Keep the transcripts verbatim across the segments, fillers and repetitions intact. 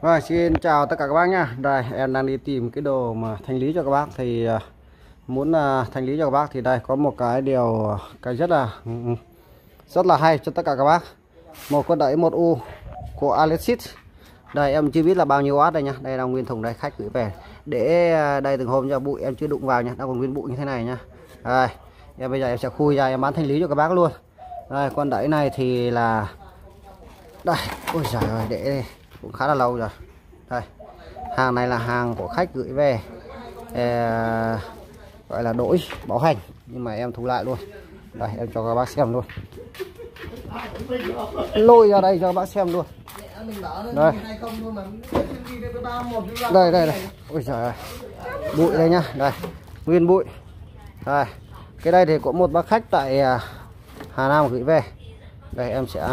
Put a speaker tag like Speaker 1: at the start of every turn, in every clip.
Speaker 1: Vâng, xin chào tất cả các bác nhá. Đây em đang đi tìm cái đồ mà thanh lý cho các bác. Thì uh, muốn uh, thanh lý cho các bác thì đây có một cái điều cái rất là rất là hay cho tất cả các bác. Một con đẩy một u của Alexis. Đây em chưa biết là bao nhiêu watt đây nhá. Đây là nguyên thùng đây, khách gửi về. Để uh, đây từng hôm cho bụi em chưa đụng vào nhá, đang còn nguyên bụi như thế này nhá. Đây, em bây giờ em sẽ khui ra em bán thanh lý cho các bác luôn. Đây con đẩy này thì là đây, ôi giời ơi, để đây cũng khá là lâu rồi. Đây, hàng này là hàng của khách gửi về, à, gọi là đổi bảo hành nhưng mà em thu lại luôn. Đây em cho các bác xem luôn, lôi ra đây cho các bác xem luôn. Đây đây đây, đây. Ôi giời ơi, bụi đây nhá, đây nguyên bụi. Đây cái đây thì có một bác khách tại Hà Nam gửi về. Đây em sẽ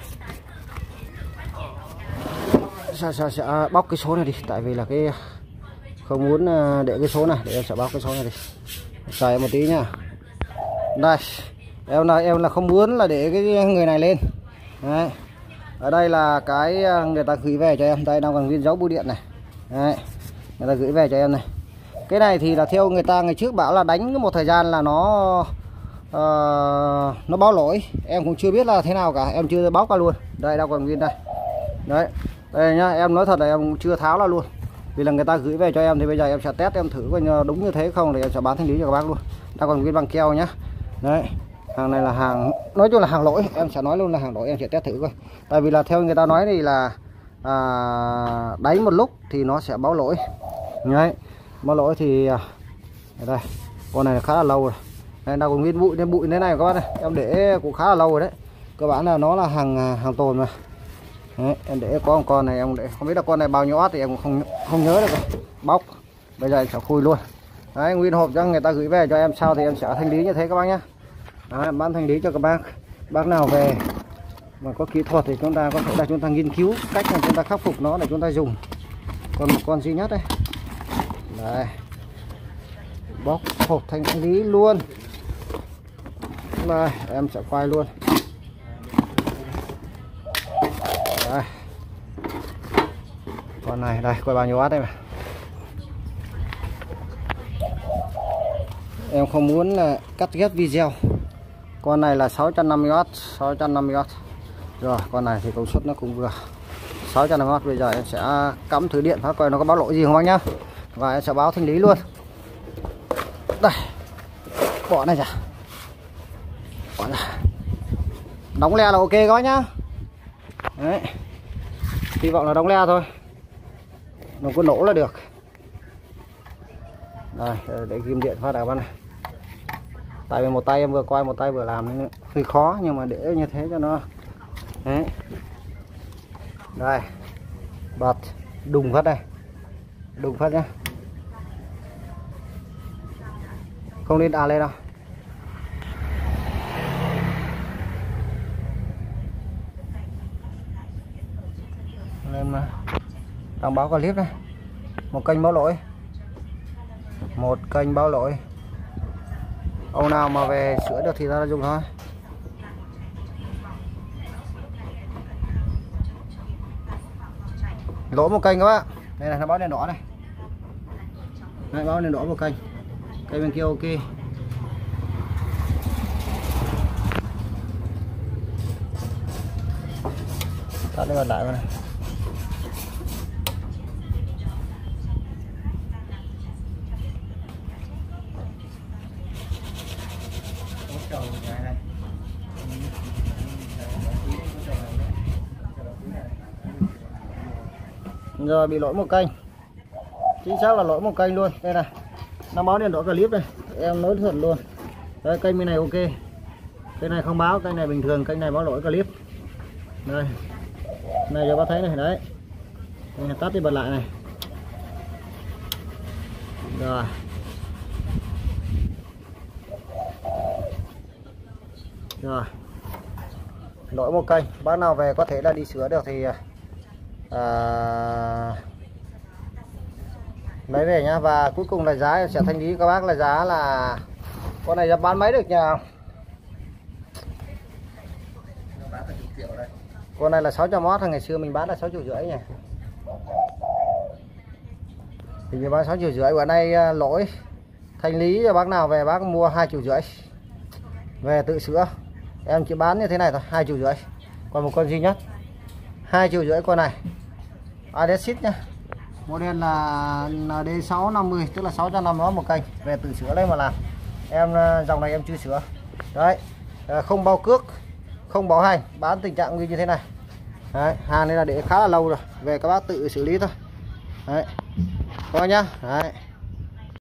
Speaker 1: Sẽ, sẽ, sẽ bóc cái số này đi, tại vì là cái không muốn để cái số này, để em sẽ bóc cái số này đi, chờ em một tí nha. Đây em là em là không muốn là để cái người này lên. Đấy. Ở đây là cái người ta gửi về cho em, đây đang còn nguyên dấu bưu điện này. Đấy. Người ta gửi về cho em này. Cái này thì là theo người ta ngày trước bảo là đánh một thời gian là nó uh, nó báo lỗi, em cũng chưa biết là thế nào cả, em chưa bóc ra luôn. Đây đang còn nguyên đây. Đấy. Đây nhá, em nói thật là em cũng chưa tháo ra luôn. Vì là người ta gửi về cho em thì bây giờ em sẽ test, em thử coi đúng như thế không thì em sẽ bán thanh lý cho các bác luôn. Ta còn nguyên bằng keo nhá. Đấy. Hàng này là hàng, nói chung là hàng lỗi, em sẽ nói luôn là hàng lỗi, em sẽ test thử coi. Tại vì là theo người ta nói thì là à, đánh một lúc thì nó sẽ báo lỗi. Đấy. Báo lỗi thì đây. Con này là khá là lâu rồi. Đây đang còn nguyên bụi, nên bụi thế này các bác này, em để cũng khá là lâu rồi đấy. Cơ bản là nó là hàng hàng tồn mà. Đấy, em để có một con này, em để không biết là con này bao nhiêu watt thì em cũng không không nhớ được rồi. Bóc bây giờ em sẽ khui luôn. Đấy, nguyên hộp cho người ta gửi về cho em, sau thì em sẽ thanh lý như thế các bác nhé. Đấy, bán thanh lý cho các bác. Bác nào về mà có kỹ thuật thì chúng ta có thể là chúng ta nghiên cứu cách là chúng ta khắc phục nó để chúng ta dùng. Còn một con duy nhất đây. Đây, bóc hộp thanh lý luôn. Đây em sẽ quay luôn. Đây. Con này đây coi bao nhiêu watt đây mà. Em không muốn là cắt ghép video. Con này là sáu trăm năm mươi watt, sáu trăm năm mươi watt. Rồi con này thì công suất nó cũng vừa sáu trăm năm mươi watt. Bây giờ em sẽ cắm thử điện phát coi nó có báo lỗi gì không anh nhá. Và em sẽ báo thanh lý luôn. Đây, bỏ này ra, bỏ ra. Đóng le là ok các bác nhá. Đấy, hy vọng là đóng le thôi, nó có nổ là được. Đây, để ghim điện phát đảo này. Tại vì một tay em vừa quay một tay vừa làm nên hơi khó, nhưng mà để như thế cho nó. Đấy. Đây, bật đùng phát đây, đùng phát nhá, không nên đà lên đâu. Lên mà đang báo clip này, một kênh báo lỗi, một kênh báo lỗi. Ông nào mà về sửa được thì ta dùng thôi. Lỗi một kênh các bạn. Đây là nó báo đèn đỏ này. Đây, báo đèn đỏ một kênh. Kênh bên kia ok. Tắt cái bật lại vào này. Rồi bị lỗi một kênh, chính xác là lỗi một kênh luôn. Đây này, nó báo đèn đỏ clip này, em nói thật luôn. Đây kênh bên này ok, kênh này không báo, kênh này bình thường, kênh này báo lỗi clip. Đây này cho bác thấy này, đấy đây, tắt đi bật lại này. Rồi rồi lỗi một kênh, bác nào về có thể là đi sửa được thì à, lấy về nhá. Và cuối cùng là giá em sẽ thanh lý các bác là giá là con này giá bán mấy được nhỉ? Con này là sáu trăm oát, ngày xưa mình bán là sáu triệu rưỡi nhỉ. Thì như bán sáu triệu rưỡi, bữa nay lỗi thanh lý cho bác nào về bác mua hai triệu rưỡi về tự sữa, em chỉ bán như thế này thôi, hai triệu rưỡi. Còn một con duy nhất hai triệu rưỡi con này Adesit nhá, model là en đê sáu năm mươi, tức là sáu trăm năm mươi một kênh, về tự sữa đây mà làm. Em dòng này em chưa sửa đấy, không bao cước không bảo hành, bán tình trạng như thế này đấy. Hàng này là để khá là lâu rồi, về các bác tự xử lý thôi đấy, coi nhá đấy.